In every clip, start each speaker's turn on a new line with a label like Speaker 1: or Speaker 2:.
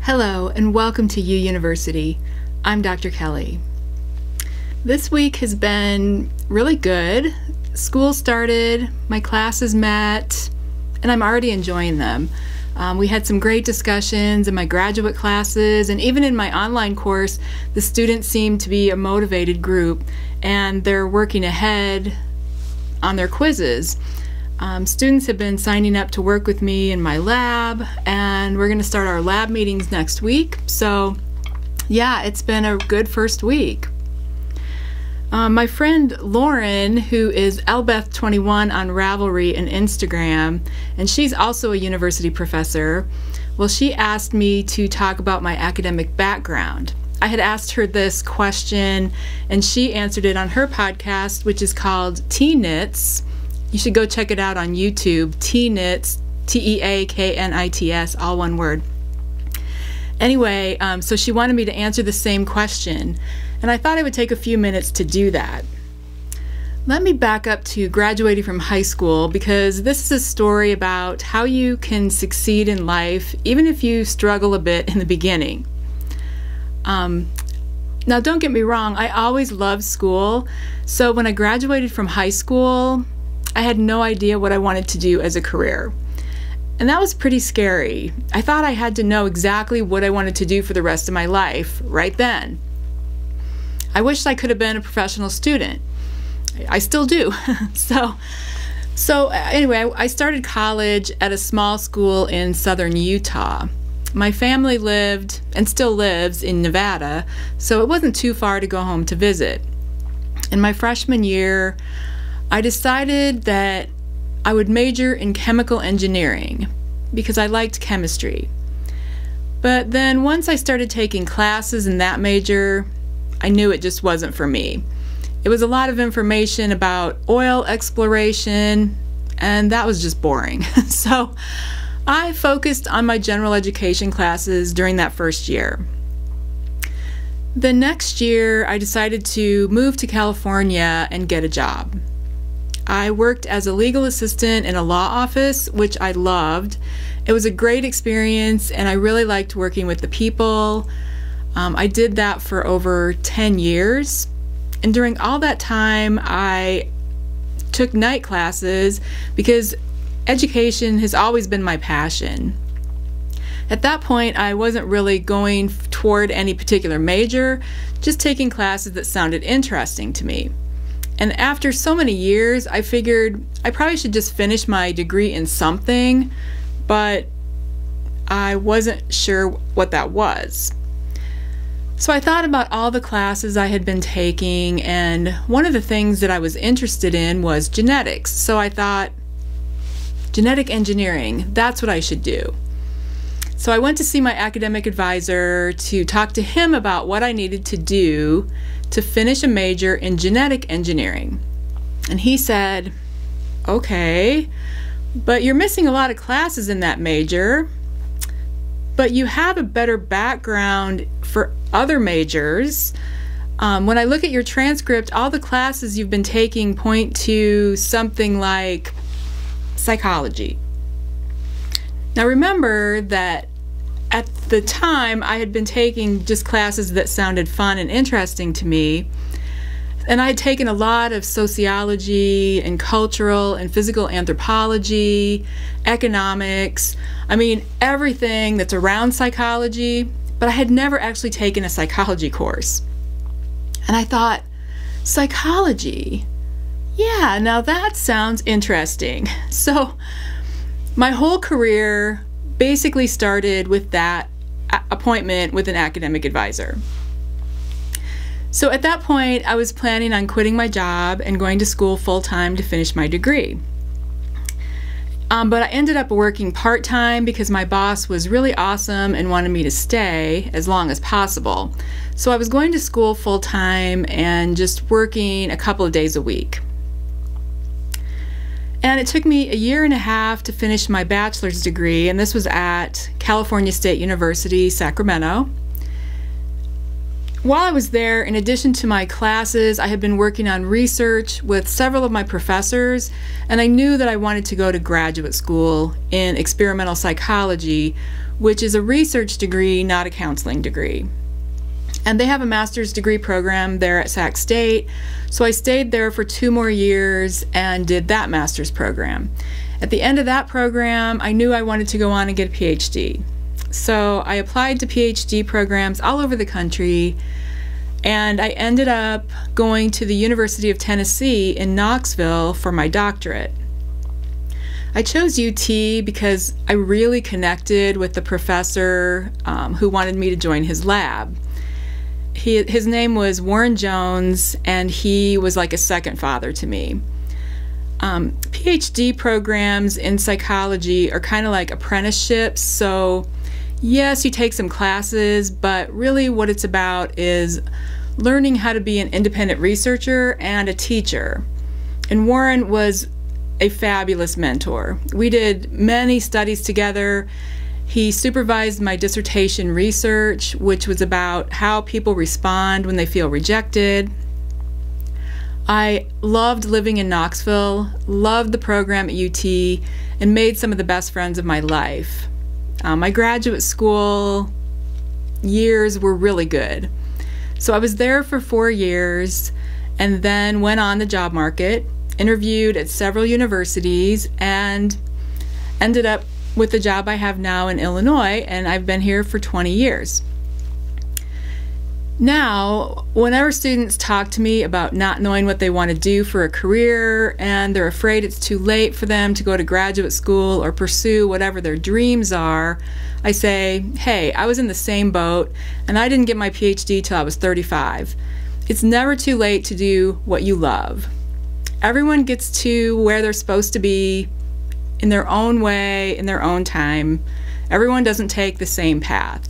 Speaker 1: Hello and welcome to Ewe University. I'm Dr. Kelly. This week has been really good. School started, my classes met, and I'm already enjoying them. We had some great discussions in my graduate classes, and even in my online course, the students seem to be a motivated group, and they're working ahead on their quizzes. Students have been signing up to work with me in my lab, and we're going to start our lab meetings next week. So yeah, it's been a good first week. My friend Lauren, who is Elbeth21 on Ravelry and Instagram, and she's also a university professor, well, she asked me to talk about my academic background. I had asked her this question, and she answered it on her podcast, which is called T-Knits. You should go check it out on YouTube, T-Knits, T-E-A-K-N-I-T-S, all one word. Anyway, so she wanted me to answer the same question, and I thought I would take a few minutes to do that. Let me back up to graduating from high school, because this is a story about how you can succeed in life even if you struggle a bit in the beginning. Now don't get me wrong, I always loved school, so when I graduated from high school, I had no idea what I wanted to do as a career. And that was pretty scary. I thought I had to know exactly what I wanted to do for the rest of my life right then. I wished I could have been a professional student. I still do. So anyway, I started college at a small school in southern Utah. My family lived and still lives in Nevada, so it wasn't too far to go home to visit. In my freshman year, I decided that I would major in chemical engineering because I liked chemistry. But then once I started taking classes in that major, I knew it just wasn't for me. It was a lot of information about oil exploration, and that was just boring. So I focused on my general education classes during that first year. The next year, I decided to move to California and get a job. I worked as a legal assistant in a law office, which I loved. It was a great experience, and I really liked working with the people. I did that for over 10 years, and during all that time, I took night classes because education has always been my passion. At that point, I wasn't really going toward any particular major, just taking classes that sounded interesting to me. And after so many years, I figured I probably should just finish my degree in something, but I wasn't sure what that was. So I thought about all the classes I had been taking, and one of the things that I was interested in was genetics. So I thought, genetic engineering, that's what I should do. So I went to see my academic advisor to talk to him about what I needed to do to finish a major in genetic engineering. And he said, okay, but you're missing a lot of classes in that major, but you have a better background for other majors. When I look at your transcript, all the classes you've been taking point to something like psychology. Now remember that at the time, I had been taking just classes that sounded fun and interesting to me, and I had taken a lot of sociology and cultural and physical anthropology, economics, I mean everything that's around psychology, but I had never actually taken a psychology course. And I thought, psychology? Yeah, now that sounds interesting. So my whole career basically started with that appointment with an academic advisor. So at that point, I was planning on quitting my job and going to school full-time to finish my degree. But I ended up working part-time because my boss was really awesome and wanted me to stay as long as possible. So I was going to school full-time and just working a couple of days a week. And it took me a year and a half to finish my bachelor's degree, and this was at California State University, Sacramento. While I was there, in addition to my classes, I had been working on research with several of my professors, and I knew that I wanted to go to graduate school in experimental psychology, which is a research degree, not a counseling degree. And they have a master's degree program there at Sac State, so I stayed there for 2 more years and did that master's program. At the end of that program, I knew I wanted to go on and get a PhD. So I applied to PhD programs all over the country, and I ended up going to the University of Tennessee in Knoxville for my doctorate. I chose UT because I really connected with the professor who wanted me to join his lab. His name was Warren Jones, and he was like a second father to me. PhD programs in psychology are kind of like apprenticeships, so yes, you take some classes, but really what it's about is learning how to be an independent researcher and a teacher. And Warren was a fabulous mentor. We did many studies together. He supervised my dissertation research, which was about how people respond when they feel rejected. I loved living in Knoxville, loved the program at UT, and made some of the best friends of my life. My graduate school years were really good. So I was there for 4 years and then went on the job market, interviewed at several universities, and ended up with the job I have now in Illinois, and I've been here for 20 years. Now, whenever students talk to me about not knowing what they want to do for a career and they're afraid it's too late for them to go to graduate school or pursue whatever their dreams are, I say, hey, I was in the same boat and I didn't get my PhD till I was 35. It's never too late to do what you love. Everyone gets to where they're supposed to be in their own way, in their own time. Everyone doesn't take the same path.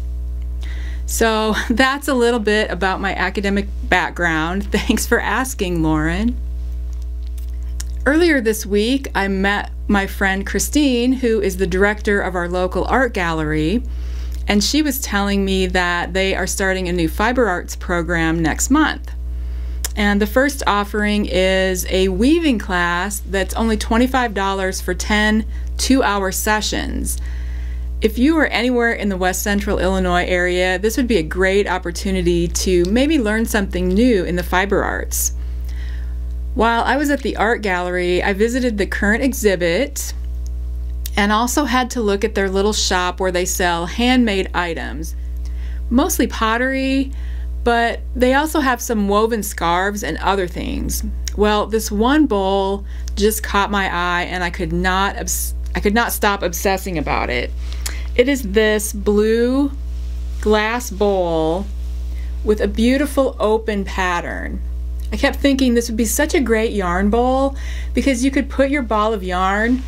Speaker 1: So that's a little bit about my academic background. Thanks for asking, Lauren. Earlier this week, I met my friend Kristine, who is the director of our local art gallery, and she was telling me that they are starting a new fiber arts program next month. And the first offering is a weaving class that's only $25 for 10 2-hour sessions. If you are anywhere in the West Central Illinois area, this would be a great opportunity to maybe learn something new in the fiber arts. While I was at the art gallery, I visited the current exhibit and also had to look at their little shop where they sell handmade items, mostly pottery, but they also have some woven scarves and other things. Well, this one bowl just caught my eye and I could not stop obsessing about it. It is this blue glass bowl with a beautiful open pattern. I kept thinking this would be such a great yarn bowl because you could put your ball of yarn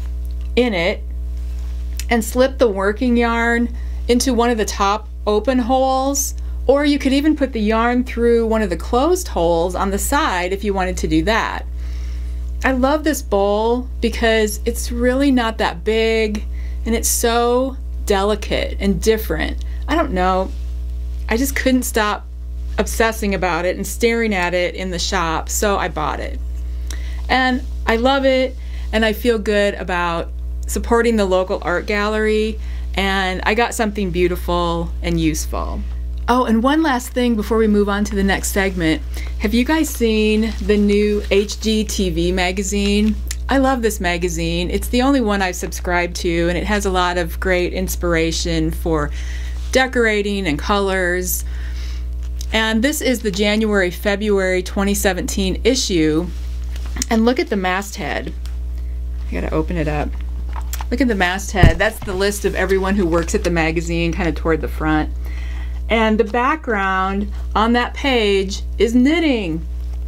Speaker 1: in it and slip the working yarn into one of the top open holes, or you could even put the yarn through one of the closed holes on the side if you wanted to do that. I love this bowl because it's really not that big and it's so delicate and different. I don't know, I just couldn't stop obsessing about it and staring at it in the shop, so I bought it. And I love it, and I feel good about supporting the local art gallery, and I got something beautiful and useful. Oh, and one last thing before we move on to the next segment. Have you guys seen the new HGTV magazine? I love this magazine. It's the only one I've subscribed to, and it has a lot of great inspiration for decorating and colors. And this is the January-February 2017 issue. And look at the masthead. I gotta open it up. Look at the masthead. That's the list of everyone who works at the magazine, kind of toward the front. And the background on that page is knitting.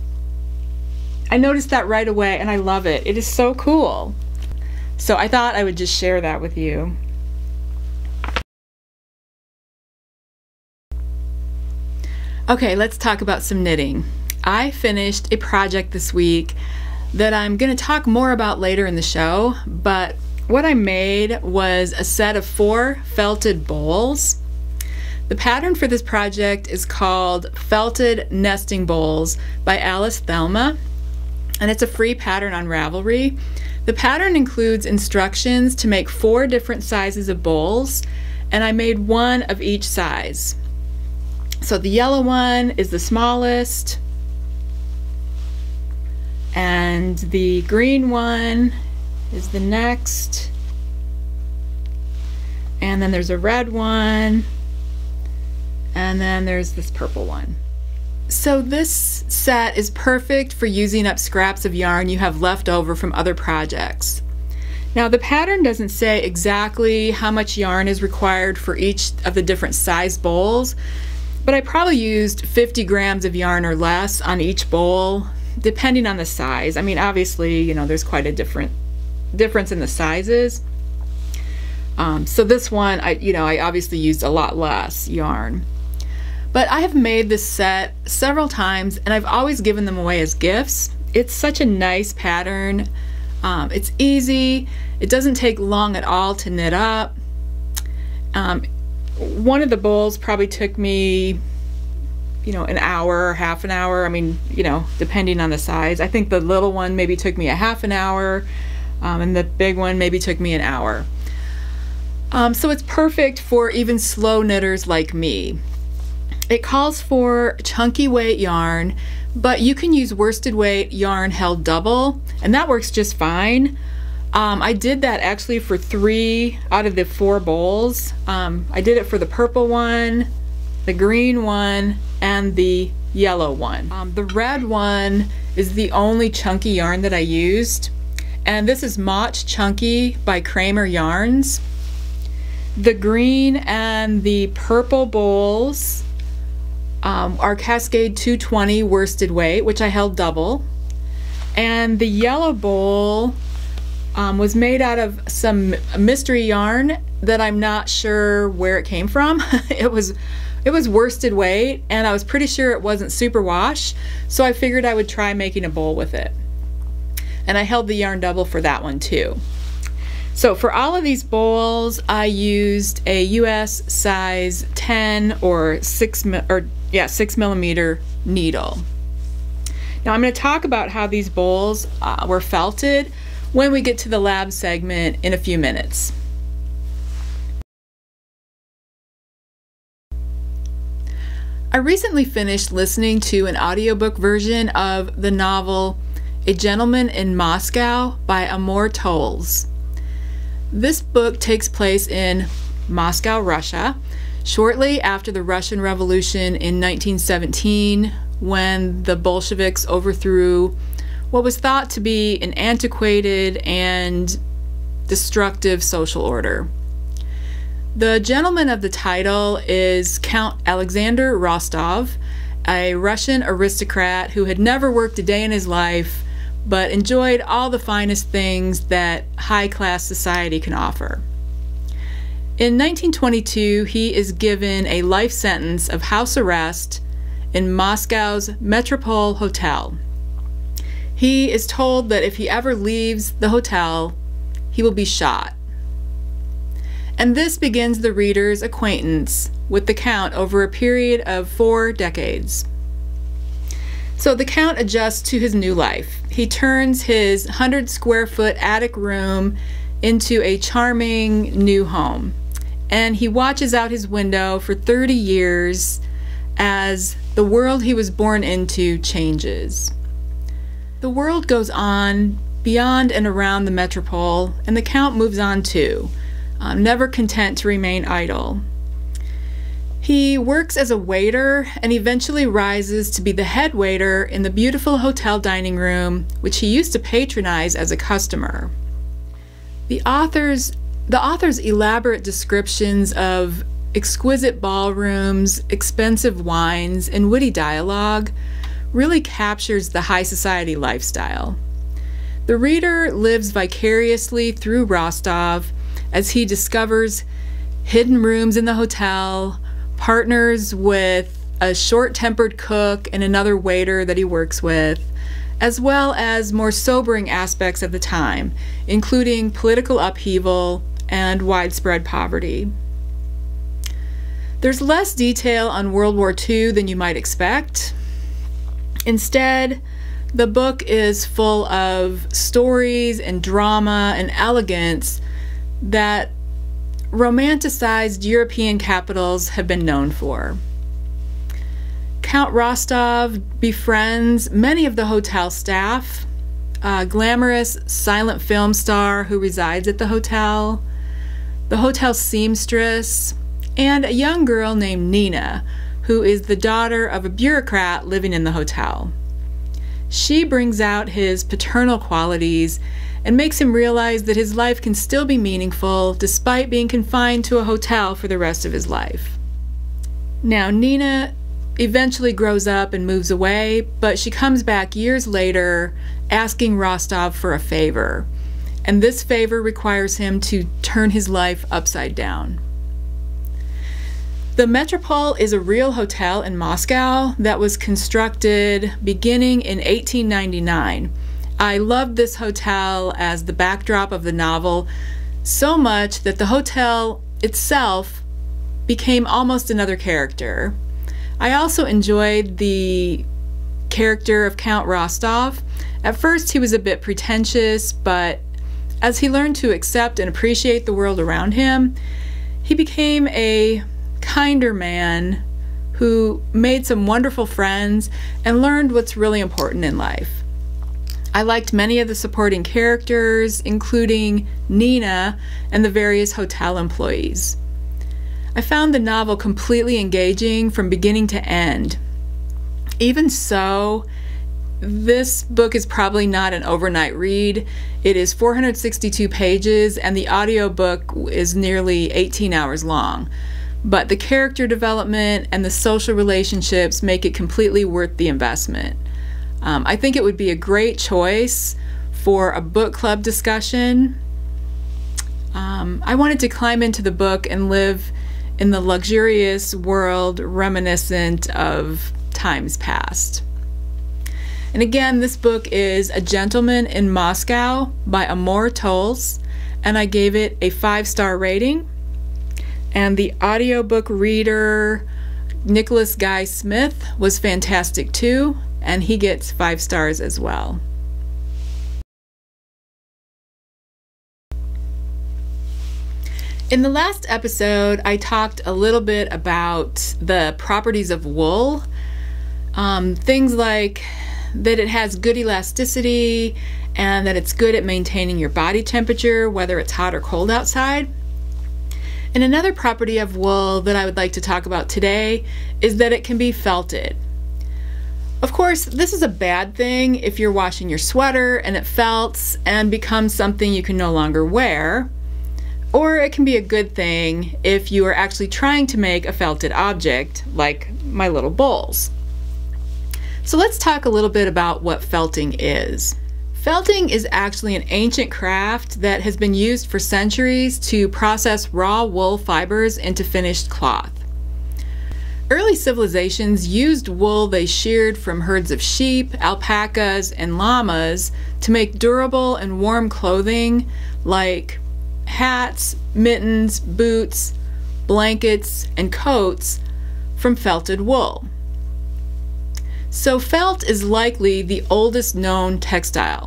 Speaker 1: I noticed that right away and I love it. It is so cool. So I thought I would just share that with you. Okay, let's talk about some knitting. I finished a project this week that I'm going to talk more about later in the show, but what I made was a set of 4 felted bowls. The pattern for this project is called Felted Nesting Bowls by Alice Thelma, and it's a free pattern on Ravelry. The pattern includes instructions to make 4 different sizes of bowls, and I made one of each size. So the yellow one is the smallest, and the green one is the next, and then there's a red one, and then there's this purple one. So this set is perfect for using up scraps of yarn you have left over from other projects. Now the pattern doesn't say exactly how much yarn is required for each of the different size bowls, but I probably used 50 grams of yarn or less on each bowl, depending on the size. I mean, obviously, you know, there's quite a difference in the sizes. So this one, I obviously used a lot less yarn. But I have made this set several times, and I've always given them away as gifts. It's such a nice pattern. It's easy. It doesn't take long at all to knit up. One of the bowls probably took me, an hour or half an hour. I mean, depending on the size. I think the little one maybe took me a half an hour, and the big one maybe took me an hour. So it's perfect for even slow knitters like me. It calls for chunky weight yarn, but you can use worsted weight yarn held double, and that works just fine. I did that actually for 3 out of the 4 bowls. I did it for the purple one, the green one, and the yellow one. The red one is the only chunky yarn that I used, and this is Mach Chunky by Kramer Yarns. The green and the purple bowls are Cascade 220 worsted weight, which I held double, and the yellow bowl was made out of some mystery yarn that I'm not sure where it came from. It was worsted weight, and I was pretty sure it wasn't superwash, so I figured I would try making a bowl with it. And I held the yarn double for that one too. So for all of these bowls, I used a US size 10 or 6 millimeter needle. Now I'm going to talk about how these bowls were felted when we get to the lab segment in a few minutes. I recently finished listening to an audiobook version of the novel A Gentleman in Moscow by Amor Towles. This book takes place in Moscow, Russia, shortly after the Russian Revolution in 1917, when the Bolsheviks overthrew what was thought to be an antiquated and destructive social order. The gentleman of the title is Count Alexander Rostov, a Russian aristocrat who had never worked a day in his life but enjoyed all the finest things that high-class society can offer. In 1922, he is given a life sentence of house arrest in Moscow's Metropole Hotel. He is told that if he ever leaves the hotel, he will be shot. And this begins the reader's acquaintance with the Count over a period of 4 decades. So the Count adjusts to his new life. He turns his 100-square-foot attic room into a charming new home. And he watches out his window for 30 years as the world he was born into changes. The world goes on beyond and around the metropole, and the Count moves on too, never content to remain idle. He works as a waiter and eventually rises to be the head waiter in the beautiful hotel dining room, which he used to patronize as a customer. The author's elaborate descriptions of exquisite ballrooms, expensive wines, and witty dialogue really captures the high society lifestyle. The reader lives vicariously through Rostov as he discovers hidden rooms in the hotel, partners with a short-tempered cook and another waiter that he works with, as well as more sobering aspects of the time, including political upheaval and widespread poverty. There's less detail on World War II than you might expect. Instead, the book is full of stories and drama and elegance that romanticized European capitals have been known for. Count Rostov befriends many of the hotel staff, a glamorous silent film star who resides at the hotel seamstress, and a young girl named Nina, who is the daughter of a bureaucrat living in the hotel. She brings out his paternal qualities and makes him realize that his life can still be meaningful despite being confined to a hotel for the rest of his life. Now, Nina eventually grows up and moves away, but she comes back years later asking Rostov for a favor. And this favor requires him to turn his life upside down. The Metropole is a real hotel in Moscow that was constructed beginning in 1899. I loved this hotel as the backdrop of the novel so much that the hotel itself became almost another character. I also enjoyed the character of Count Rostov. At first he was a bit pretentious, but as he learned to accept and appreciate the world around him, he became a kinder man who made some wonderful friends and learned what's really important in life. I liked many of the supporting characters, including Nina and the various hotel employees. I found the novel completely engaging from beginning to end. Even so, this book is probably not an overnight read. It is 462 pages and the audiobook is nearly 18 hours long. But the character development and the social relationships make it completely worth the investment. I think it would be a great choice for a book club discussion. I wanted to climb into the book and live in the luxurious world reminiscent of times past. And again, this book is A Gentleman in Moscow by Amor Towles, and I gave it a 5-star rating. And the audiobook reader, Nicholas Guy Smith, was fantastic too, and he gets 5 stars as well. In the last episode, I talked a little bit about the properties of wool. Things like that it has good elasticity and that it's good at maintaining your body temperature, whether it's hot or cold outside. And another property of wool that I would like to talk about today is that it can be felted. Of course, this is a bad thing if you're washing your sweater and it felts and becomes something you can no longer wear. Or it can be a good thing if you are actually trying to make a felted object, like my little bowls. So let's talk a little bit about what felting is. Felting is actually an ancient craft that has been used for centuries to process raw wool fibers into finished cloth. Early civilizations used wool they sheared from herds of sheep, alpacas, and llamas to make durable and warm clothing like hats, mittens, boots, blankets, and coats from felted wool. So felt is likely the oldest known textile.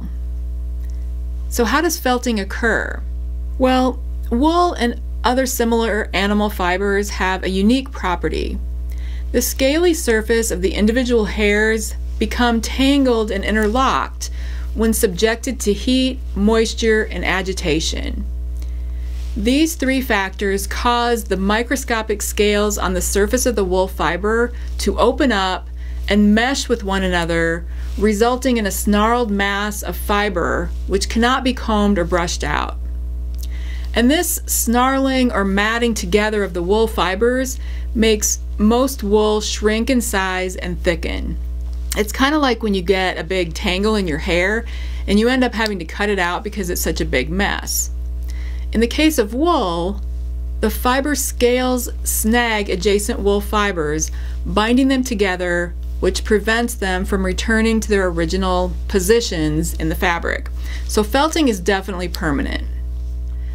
Speaker 1: So how does felting occur? Well, wool and other similar animal fibers have a unique property. The scaly surface of the individual hairs become tangled and interlocked when subjected to heat, moisture, and agitation. These 3 factors cause the microscopic scales on the surface of the wool fiber to open up and mesh with one another, resulting in a snarled mass of fiber which cannot be combed or brushed out. And this snarling or matting together of the wool fibers makes most wool shrink in size and thicken. It's kind of like when you get a big tangle in your hair and you end up having to cut it out because it's such a big mess. In the case of wool, the fiber scales snag adjacent wool fibers, binding them together, which prevents them from returning to their original positions in the fabric. So felting is definitely permanent.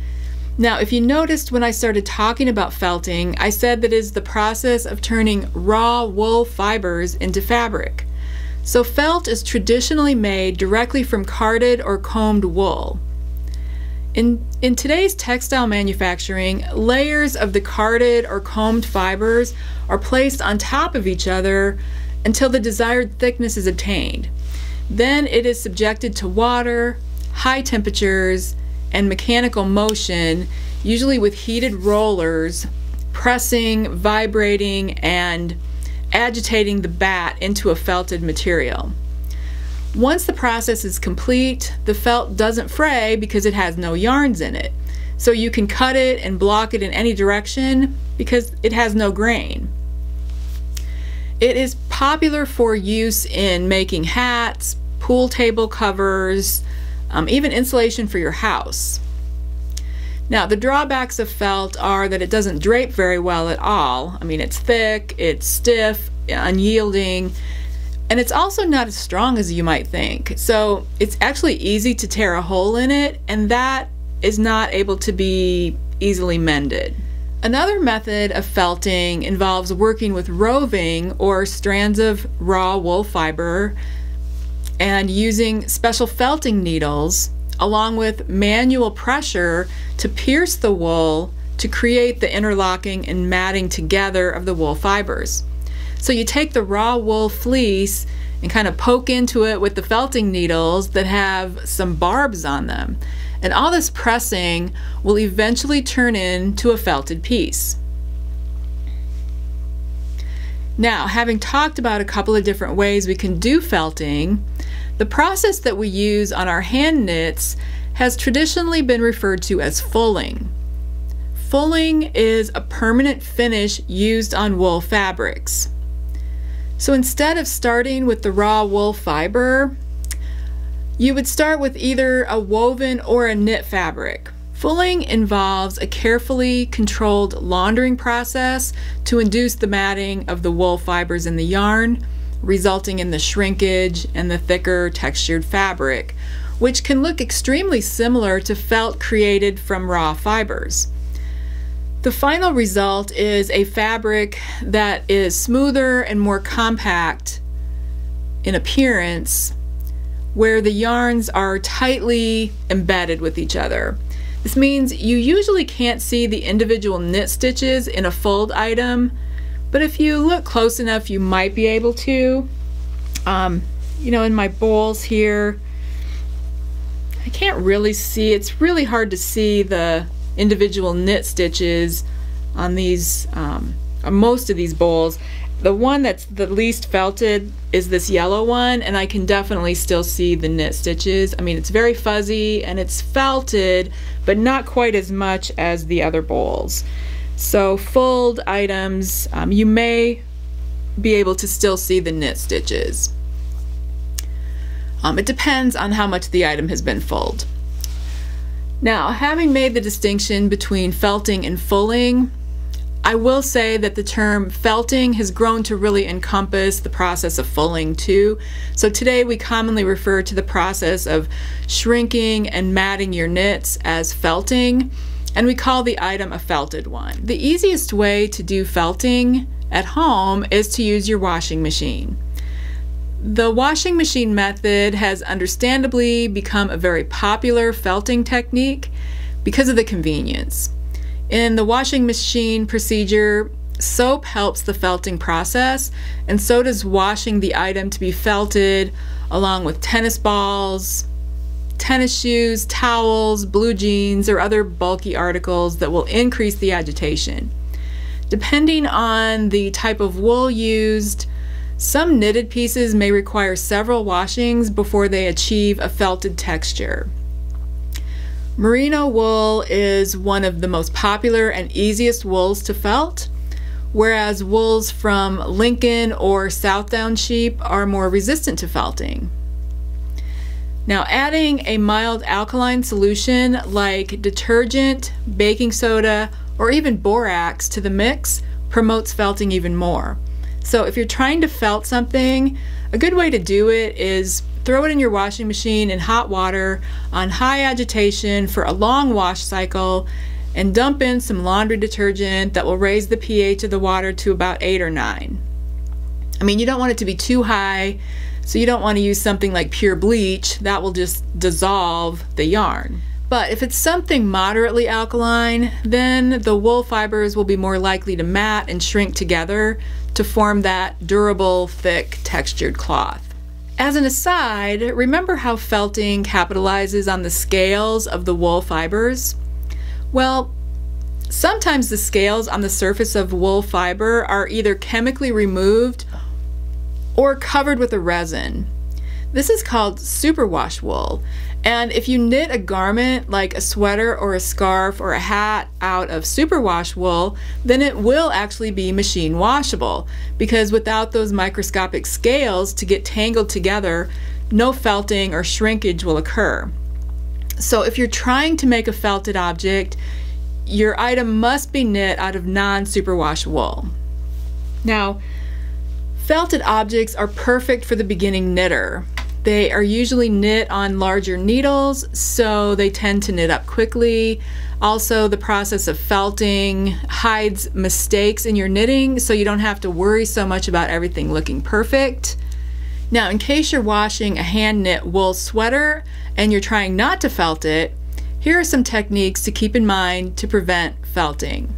Speaker 1: Now, if you noticed when I started talking about felting, I said that it is the process of turning raw wool fibers into fabric. So felt is traditionally made directly from carded or combed wool. In today's textile manufacturing, layers of the carded or combed fibers are placed on top of each other until the desired thickness is obtained. Then it is subjected to water, high temperatures, and mechanical motion, usually with heated rollers, pressing, vibrating, and agitating the bat into a felted material. Once the process is complete, the felt doesn't fray because it has no yarns in it. So you can cut it and block it in any direction because it has no grain. It is popular for use in making hats, pool table covers, even insulation for your house. Now, the drawbacks of felt are that it doesn't drape very well at all. I mean, it's thick, it's stiff, unyielding, and it's also not as strong as you might think. So it's actually easy to tear a hole in it, and that is not able to be easily mended. Another method of felting involves working with roving or strands of raw wool fiber and using special felting needles along with manual pressure to pierce the wool to create the interlocking and matting together of the wool fibers. So you take the raw wool fleece and kind of poke into it with the felting needles that have some barbs on them. And all this pressing will eventually turn into a felted piece. Now, having talked about a couple of different ways we can do felting, the process that we use on our hand knits has traditionally been referred to as fulling. Fulling is a permanent finish used on wool fabrics. So instead of starting with the raw wool fiber, you would start with either a woven or a knit fabric. Fulling involves a carefully controlled laundering process to induce the matting of the wool fibers in the yarn, resulting in the shrinkage and the thicker textured fabric, which can look extremely similar to felt created from raw fibers. The final result is a fabric that is smoother and more compact in appearance, where the yarns are tightly embedded with each other. This means you usually can't see the individual knit stitches in a fold item, but if you look close enough, you might be able to. In my bowls here, I can't really see. It's really hard to see the individual knit stitches on these, on most of these bowls. The one that's the least felted is this yellow one, and I can definitely still see the knit stitches. I mean, it's very fuzzy and it's felted, but not quite as much as the other bowls. So fold items, you may be able to still see the knit stitches. It depends on how much the item has been fulled. Now, having made the distinction between felting and fulling, I will say that the term felting has grown to really encompass the process of fulling too. So today we commonly refer to the process of shrinking and matting your knits as felting, and we call the item a felted one. The easiest way to do felting at home is to use your washing machine. The washing machine method has understandably become a very popular felting technique because of the convenience. In the washing machine procedure, soap helps the felting process, and so does washing the item to be felted along with tennis balls, tennis shoes, towels, blue jeans, or other bulky articles that will increase the agitation. Depending on the type of wool used, some knitted pieces may require several washings before they achieve a felted texture. Merino wool is one of the most popular and easiest wools to felt, whereas wools from Lincoln or Southdown sheep are more resistant to felting. Now, adding a mild alkaline solution like detergent, baking soda, or even borax to the mix promotes felting even more. So if you're trying to felt something, a good way to do it is throw it in your washing machine in hot water on high agitation for a long wash cycle, and dump in some laundry detergent that will raise the pH of the water to about 8 or 9. I mean, you don't want it to be too high, so you don't want to use something like pure bleach. That will just dissolve the yarn. But if it's something moderately alkaline, then the wool fibers will be more likely to mat and shrink together to form that durable, thick, textured cloth. As an aside, remember how felting capitalizes on the scales of the wool fibers? Well, sometimes the scales on the surface of wool fiber are either chemically removed or covered with a resin. This is called superwash wool. And if you knit a garment like a sweater or a scarf or a hat out of superwash wool, then it will actually be machine washable, because without those microscopic scales to get tangled together, no felting or shrinkage will occur. So if you're trying to make a felted object, your item must be knit out of non-superwash wool. Now, felted objects are perfect for the beginning knitter. They are usually knit on larger needles, so they tend to knit up quickly. Also, the process of felting hides mistakes in your knitting, so you don't have to worry so much about everything looking perfect. Now, in case you're washing a hand knit wool sweater and you're trying not to felt it, here are some techniques to keep in mind to prevent felting.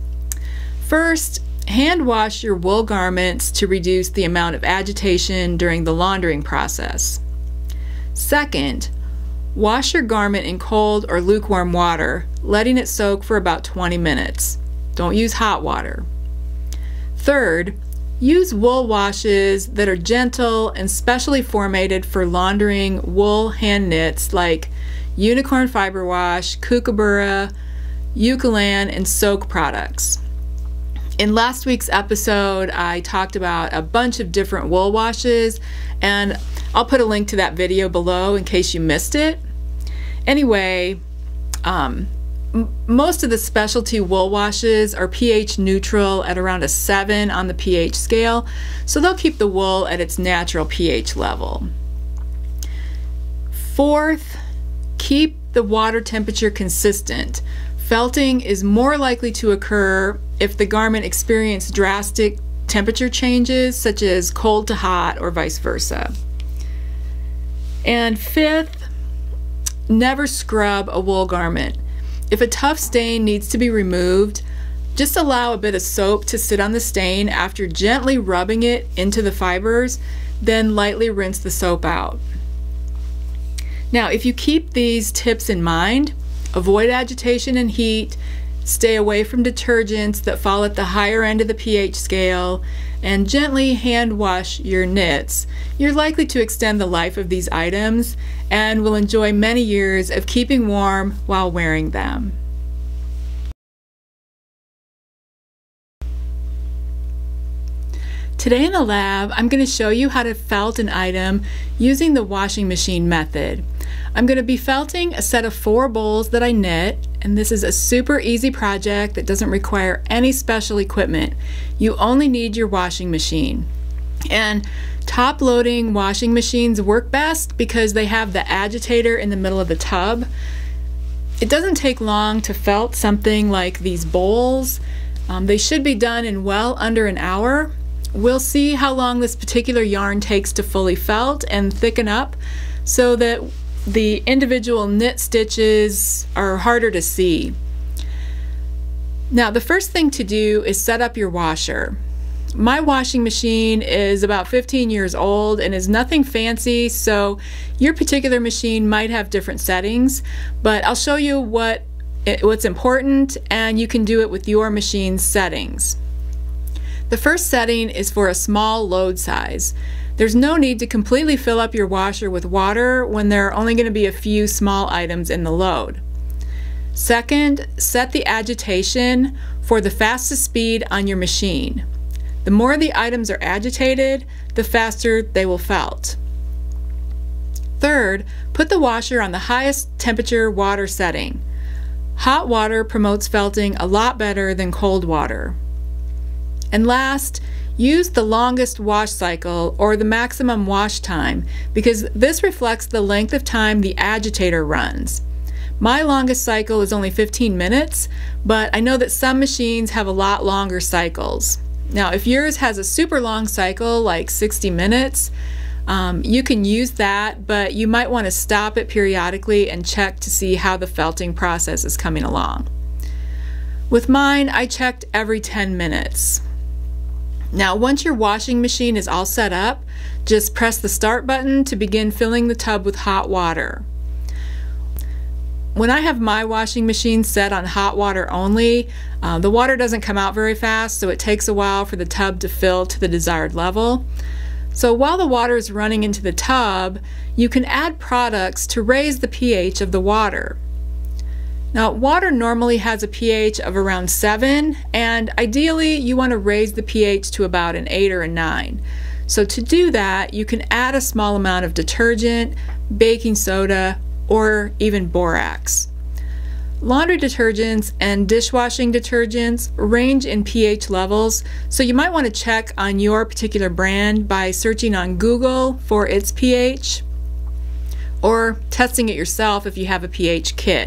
Speaker 1: First, hand wash your wool garments to reduce the amount of agitation during the laundering process. Second, wash your garment in cold or lukewarm water, letting it soak for about 20 minutes. Don't use hot water. Third, use wool washes that are gentle and specially formatted for laundering wool hand knits like Unicorn Fiber Wash, Kookaburra, Eucalan, and Soak products. In last week's episode, I talked about a bunch of different wool washes, and I'll put a link to that video below in case you missed it. Anyway, most of the specialty wool washes are pH neutral at around a 7 on the pH scale, so they'll keep the wool at its natural pH level. Fourth, keep the water temperature consistent. Felting is more likely to occur if the garment experiences drastic temperature changes, such as cold to hot or vice versa. And fifth, never scrub a wool garment. If a tough stain needs to be removed, just allow a bit of soap to sit on the stain after gently rubbing it into the fibers, then lightly rinse the soap out. Now, if you keep these tips in mind, avoid agitation and heat, stay away from detergents that fall at the higher end of the pH scale, and gently hand wash your knits, you're likely to extend the life of these items and will enjoy many years of keeping warm while wearing them. Today in the lab, I'm going to show you how to felt an item using the washing machine method. I'm going to be felting a set of 4 bowls that I knit, and this is a super easy project that doesn't require any special equipment. You only need your washing machine. And top-loading washing machines work best because they have the agitator in the middle of the tub. It doesn't take long to felt something like these bowls. They should be done in well under an hour. We'll see how long this particular yarn takes to fully felt and thicken up so that the individual knit stitches are harder to see. Now, the first thing to do is set up your washer. My washing machine is about 15 years old and is nothing fancy, so your particular machine might have different settings, but I'll show you what's important, and you can do it with your machine's settings. The first setting is for a small load size. There's no need to completely fill up your washer with water when there are only going to be a few small items in the load. Second, set the agitation for the fastest speed on your machine. The more the items are agitated, the faster they will felt. Third, put the washer on the highest temperature water setting. Hot water promotes felting a lot better than cold water. And last, use the longest wash cycle or the maximum wash time because this reflects the length of time the agitator runs. My longest cycle is only 15 minutes, but I know that some machines have a lot longer cycles. Now, if yours has a super long cycle, like 60 minutes, you can use that, but you might want to stop it periodically and check to see how the felting process is coming along. With mine, I checked every 10 minutes. Now, once your washing machine is all set up, just press the start button to begin filling the tub with hot water. When I have my washing machine set on hot water only, the water doesn't come out very fast, so it takes a while for the tub to fill to the desired level. So while the water is running into the tub, you can add products to raise the pH of the water. Now, water normally has a pH of around 7, and ideally you want to raise the pH to about an 8 or a 9. So to do that, you can add a small amount of detergent, baking soda, or even borax. Laundry detergents and dishwashing detergents range in pH levels, so you might want to check on your particular brand by searching on Google for its pH, or testing it yourself if you have a pH kit.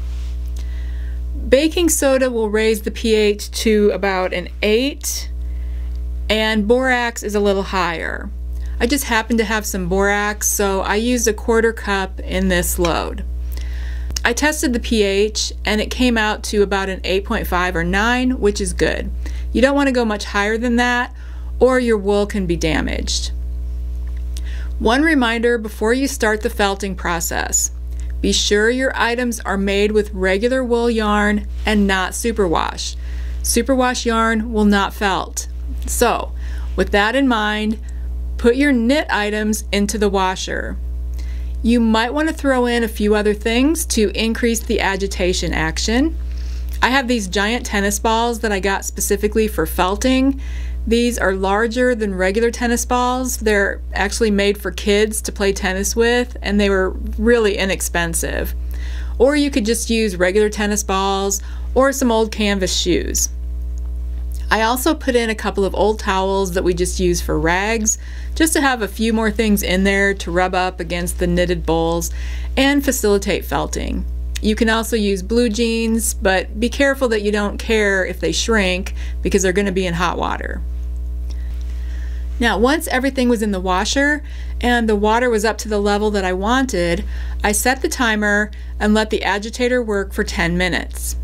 Speaker 1: Baking soda will raise the pH to about an 8, and borax is a little higher. I just happen to have some borax, so I used a 1/4 cup in this load. I tested the pH and it came out to about an 8.5 or 9, which is good. You don't want to go much higher than that, or your wool can be damaged. One reminder before you start the felting process: be sure your items are made with regular wool yarn and not superwash. Superwash yarn will not felt. So, with that in mind, put your knit items into the washer. You might want to throw in a few other things to increase the agitation action. I have these giant tennis balls that I got specifically for felting. These are larger than regular tennis balls. They're actually made for kids to play tennis with, and they were really inexpensive. Or you could just use regular tennis balls or some old canvas shoes. I also put in a couple of old towels that we just use for rags, just to have a few more things in there to rub up against the knitted bowls and facilitate felting. You can also use blue jeans, but be careful that you don't care if they shrink because they're going to be in hot water. Now, once everything was in the washer and the water was up to the level that I wanted, I set the timer and let the agitator work for 10 minutes.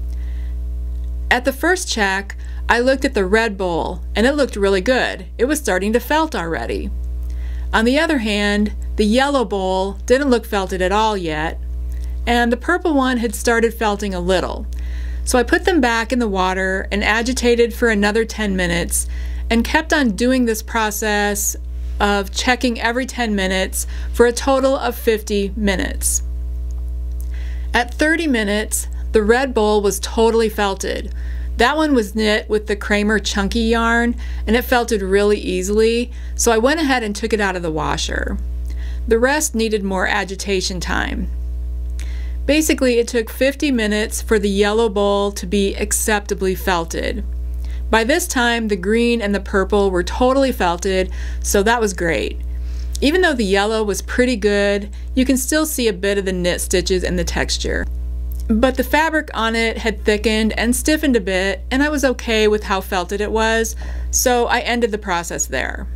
Speaker 1: At the first check, I looked at the red bowl and it looked really good. It was starting to felt already. On the other hand, the yellow bowl didn't look felted at all yet, and the purple one had started felting a little. So I put them back in the water and agitated for another 10 minutes and kept on doing this process of checking every 10 minutes for a total of 50 minutes. At 30 minutes, the red bowl was totally felted. That one was knit with the Kramer chunky yarn, and it felted really easily, so I went ahead and took it out of the washer. The rest needed more agitation time. Basically, it took 50 minutes for the yellow bowl to be acceptably felted. By this time, the green and the purple were totally felted, so that was great. Even though the yellow was pretty good, you can still see a bit of the knit stitches and the texture. But the fabric on it had thickened and stiffened a bit, and I was okay with how felted it was, so I ended the process there.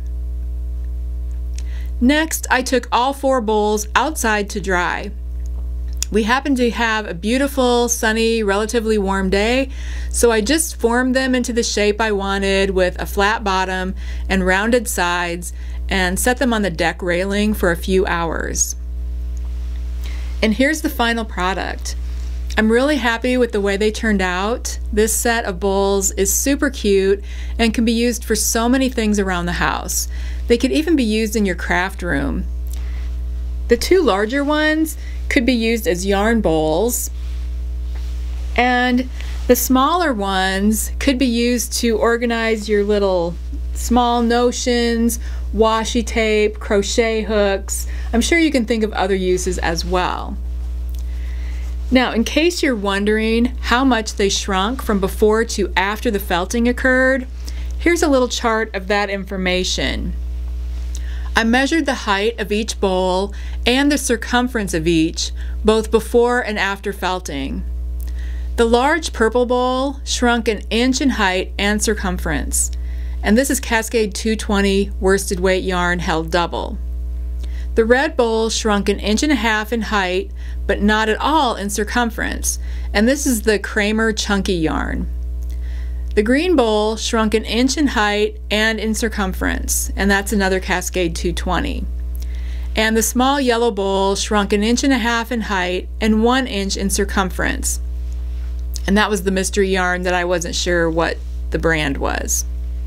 Speaker 1: Next, I took all 4 bowls outside to dry. We happened to have a beautiful, sunny, relatively warm day, so I just formed them into the shape I wanted with a flat bottom and rounded sides and set them on the deck railing for a few hours. And here's the final product. I'm really happy with the way they turned out. This set of bowls is super cute and can be used for so many things around the house. They could even be used in your craft room. The 2 larger ones could be used as yarn bowls, and the smaller ones could be used to organize your little small notions, washi tape, crochet hooks. I'm sure you can think of other uses as well. Now, in case you're wondering how much they shrunk from before to after the felting occurred, here's a little chart of that information. I measured the height of each bowl and the circumference of each, both before and after felting. The large purple bowl shrunk an inch in height and circumference, and this is Cascade 220 worsted weight yarn held double. The red bowl shrunk an inch and a half in height, but not at all in circumference, and this is the Kramer chunky yarn. The green bowl shrunk an inch in height and in circumference, and that's another Cascade 220. And the small yellow bowl shrunk an inch and a half in height and 1 inch in circumference. And that was the mystery yarn that I wasn't sure what the brand was.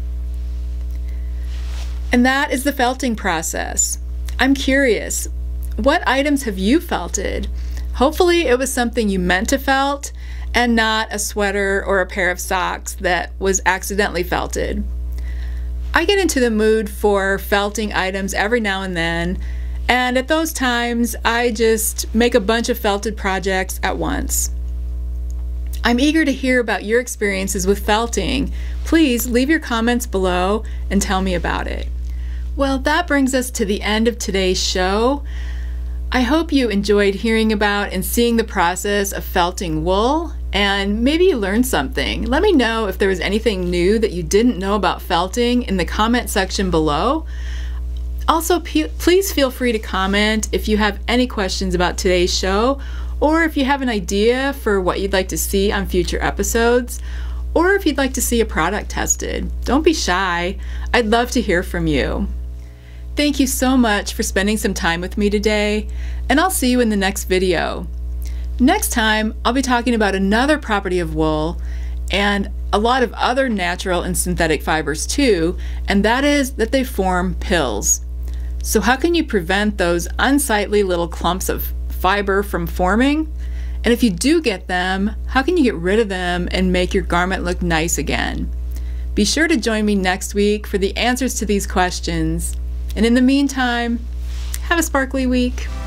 Speaker 1: And that is the felting process. I'm curious, what items have you felted? Hopefully it was something you meant to felt and not a sweater or a pair of socks that was accidentally felted. I get into the mood for felting items every now and then, and at those times I just make a bunch of felted projects at once. I'm eager to hear about your experiences with felting. Please leave your comments below and tell me about it. Well, that brings us to the end of today's show. I hope you enjoyed hearing about and seeing the process of felting wool, and maybe you learned something. Let me know if there was anything new that you didn't know about felting in the comment section below. Also, please feel free to comment if you have any questions about today's show, or if you have an idea for what you'd like to see on future episodes, or if you'd like to see a product tested. Don't be shy. I'd love to hear from you. Thank you so much for spending some time with me today, and I'll see you in the next video. Next time, I'll be talking about another property of wool and a lot of other natural and synthetic fibers too, and that is that they form pills. So how can you prevent those unsightly little clumps of fiber from forming? And if you do get them, how can you get rid of them and make your garment look nice again? Be sure to join me next week for the answers to these questions. And in the meantime, have a sparkly week.